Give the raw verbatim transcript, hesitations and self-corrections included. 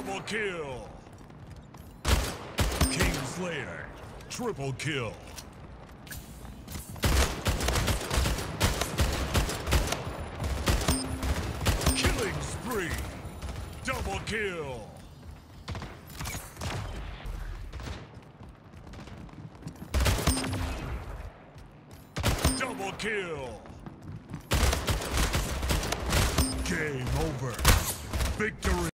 Double kill. Kingslayer. Triple kill. Killing spree. Double kill. Double kill. Game over. Victory.